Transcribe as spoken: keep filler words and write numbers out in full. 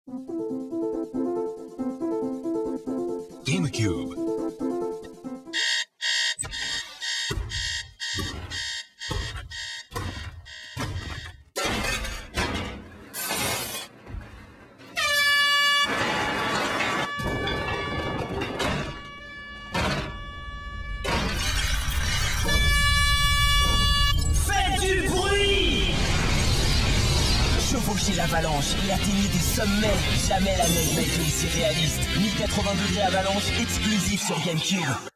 GameCube. Chevaucher l'avalanche et atteignez des sommets. Jamais la neige n'a été aussi réaliste. mille quatre-vingts degrés avalanche exclusif sur GameCube.